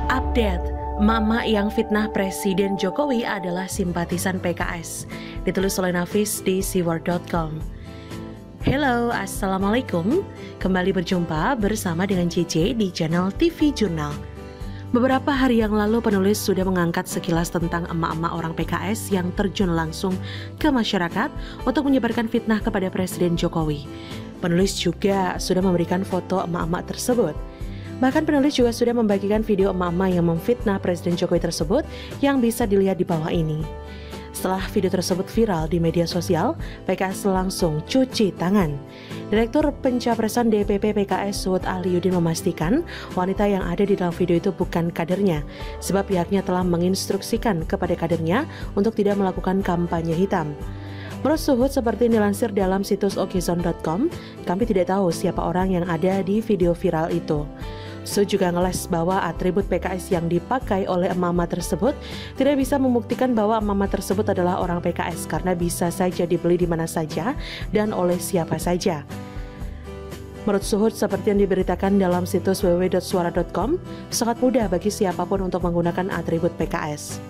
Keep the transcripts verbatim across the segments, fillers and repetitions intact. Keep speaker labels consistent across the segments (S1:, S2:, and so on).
S1: Update, Mama yang fitnah Presiden Jokowi adalah simpatisan P K S. Ditulis oleh Nafis di siwar dot com. Halo, Assalamualaikum. Kembali berjumpa bersama dengan C C di channel T V Jurnal. Beberapa hari yang lalu penulis sudah mengangkat sekilas tentang emak-emak orang P K S yang terjun langsung ke masyarakat untuk menyebarkan fitnah kepada Presiden Jokowi. Penulis juga sudah memberikan foto emak-emak tersebut. Bahkan penulis juga sudah membagikan video emak-emak yang memfitnah Presiden Jokowi tersebut yang bisa dilihat di bawah ini. Setelah video tersebut viral di media sosial, P K S langsung cuci tangan. Direktur Pencapresan D P P P K S Suhud Aliuddin memastikan wanita yang ada di dalam video itu bukan kadernya, sebab pihaknya telah menginstruksikan kepada kadernya untuk tidak melakukan kampanye hitam. Menurut Suhud, seperti dilansir dalam situs okezone dot com, kami tidak tahu siapa orang yang ada di video viral itu. Suhud juga ngeles bahwa atribut P K S yang dipakai oleh emak-emak tersebut tidak bisa membuktikan bahwa emak-emak tersebut adalah orang P K S karena bisa saja dibeli di mana saja dan oleh siapa saja. Menurut Suhud, seperti yang diberitakan dalam situs w w w dot suara dot com, sangat mudah bagi siapapun untuk menggunakan atribut P K S.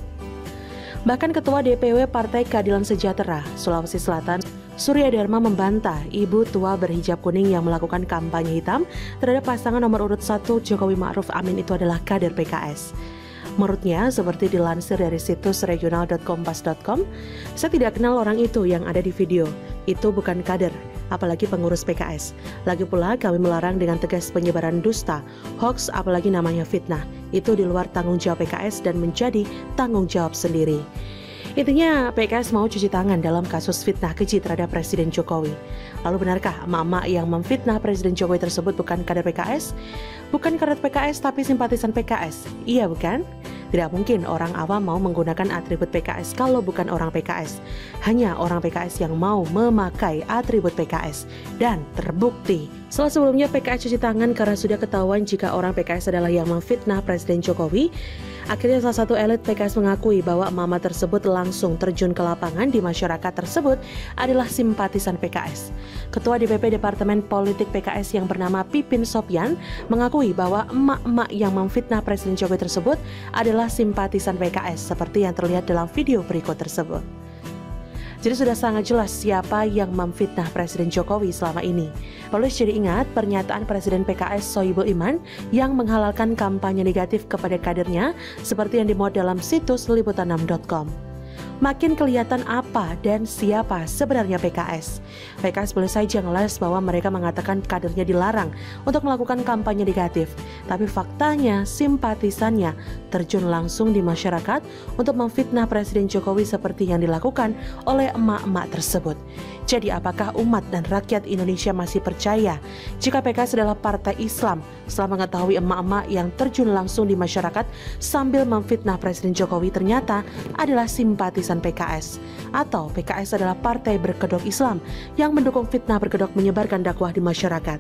S1: Bahkan Ketua D P W Partai Keadilan Sejahtera Sulawesi Selatan, Surya Dharma, membantah ibu tua berhijab kuning yang melakukan kampanye hitam terhadap pasangan nomor urut satu Jokowi Ma'ruf Amin itu adalah kader P K S. Menurutnya, seperti dilansir dari situs regional dot kompas dot com, saya tidak kenal orang itu yang ada di video. Itu bukan kader, apalagi pengurus P K S. Lagi pula kami melarang dengan tegas penyebaran dusta, hoax, apalagi namanya fitnah. Itu di luar tanggung jawab P K S dan menjadi tanggung jawab sendiri. Intinya P K S mau cuci tangan dalam kasus fitnah keji terhadap Presiden Jokowi. Lalu benarkah emak-emak yang memfitnah Presiden Jokowi tersebut bukan kader P K S? Bukan kader P K S tapi simpatisan P K S? Iya bukan? Tidak mungkin orang awam mau menggunakan atribut P K S kalau bukan orang P K S. Hanya orang P K S yang mau memakai atribut P K S. Dan terbukti. Setelah sebelumnya P K S cuci tangan karena sudah ketahuan jika orang P K S adalah yang memfitnah Presiden Jokowi, akhirnya salah satu elit P K S mengakui bahwa emak-emak tersebut langsung terjun ke lapangan di masyarakat tersebut adalah simpatisan P K S. Ketua D P P Departemen Politik P K S yang bernama Pipin Sopyan mengakui bahwa emak-emak yang memfitnah Presiden Jokowi tersebut adalah simpatisan P K S seperti yang terlihat dalam video berikut tersebut. Jadi sudah sangat jelas siapa yang memfitnah Presiden Jokowi selama ini. Penulis jadi ingat pernyataan Presiden P K S Sohibul Iman yang menghalalkan kampanye negatif kepada kadernya seperti yang dimuat dalam situs liputan enam dot com. Makin kelihatan apa dan siapa sebenarnya P K S. P K S boleh saja ngeles bahwa mereka mengatakan kadernya dilarang untuk melakukan kampanye negatif. Tapi faktanya simpatisannya terjun langsung di masyarakat untuk memfitnah Presiden Jokowi seperti yang dilakukan oleh emak-emak tersebut. Jadi apakah umat dan rakyat Indonesia masih percaya jika P K S adalah partai Islam setelah mengetahui emak-emak yang terjun langsung di masyarakat sambil memfitnah Presiden Jokowi ternyata adalah simpatisan P K S? Atau P K S adalah partai berkedok Islam yang mendukung fitnah berkedok menyebarkan dakwah di masyarakat?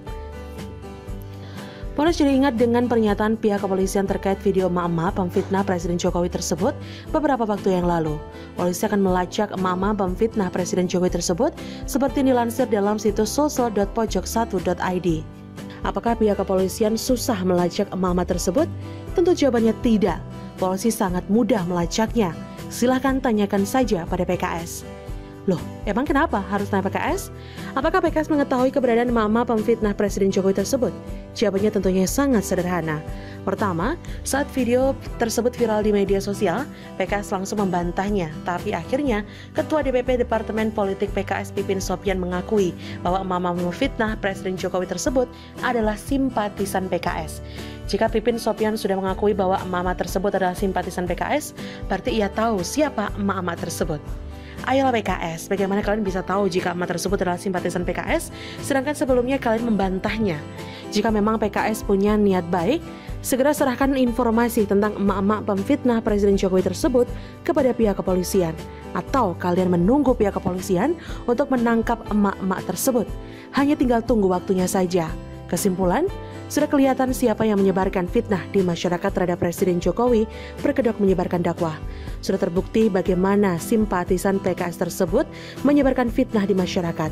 S1: Polres jadi ingat dengan pernyataan pihak kepolisian terkait video emak-emak pemfitnah Presiden Jokowi tersebut beberapa waktu yang lalu. Polisi akan melacak emak-emak pemfitnah Presiden Jokowi tersebut seperti dilansir dalam situs sulsel dot pojok satu dot i d. Apakah pihak kepolisian susah melacak emak-emak tersebut? Tentu jawabannya tidak. Polisi sangat mudah melacaknya. Silahkan tanyakan saja pada P K S. Loh, emang kenapa harus tanya P K S? Apakah P K S mengetahui keberadaan emak-emak pemfitnah Presiden Jokowi tersebut? Jawabannya tentunya sangat sederhana. Pertama, saat video tersebut viral di media sosial, P K S langsung membantahnya. Tapi akhirnya, Ketua D P P Departemen Politik P K S Pipin Sopyan mengakui bahwa emak-emak memfitnah Presiden Jokowi tersebut adalah simpatisan P K S. Jika Pipin Sopyan sudah mengakui bahwa emak-emak tersebut adalah simpatisan P K S, berarti ia tahu siapa emak-emak tersebut. Ayolah P K S, bagaimana kalian bisa tahu jika emak tersebut adalah simpatisan P K S, sedangkan sebelumnya kalian membantahnya? Jika memang P K S punya niat baik, segera serahkan informasi tentang emak-emak pemfitnah Presiden Jokowi tersebut kepada pihak kepolisian. Atau kalian menunggu pihak kepolisian untuk menangkap emak-emak tersebut. Hanya tinggal tunggu waktunya saja. Kesimpulan, sudah kelihatan siapa yang menyebarkan fitnah di masyarakat terhadap Presiden Jokowi berkedok menyebarkan dakwah. Sudah terbukti bagaimana simpatisan P K S tersebut menyebarkan fitnah di masyarakat.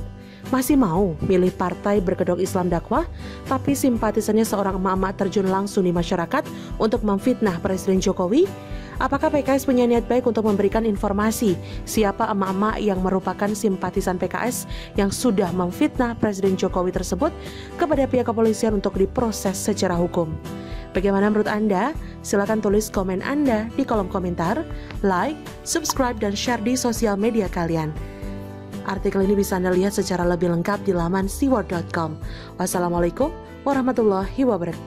S1: Masih mau milih partai berkedok Islam dakwah, tapi simpatisannya seorang emak-emak terjun langsung di masyarakat untuk memfitnah Presiden Jokowi? Apakah P K S punya niat baik untuk memberikan informasi siapa emak-emak yang merupakan simpatisan P K S yang sudah memfitnah Presiden Jokowi tersebut kepada pihak kepolisian untuk diproses secara hukum? Bagaimana menurut Anda? Silakan tulis komen Anda di kolom komentar, like, subscribe, dan share di sosial media kalian. Artikel ini bisa Anda lihat secara lebih lengkap di laman siwar dot com. Wassalamualaikum warahmatullahi wabarakatuh.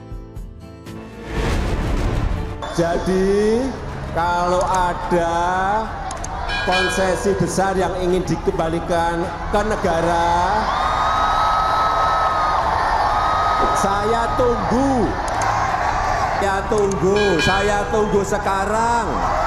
S2: Jadi, kalau ada konsesi besar yang ingin dikembalikan ke negara, saya tunggu, saya tunggu, saya tunggu sekarang.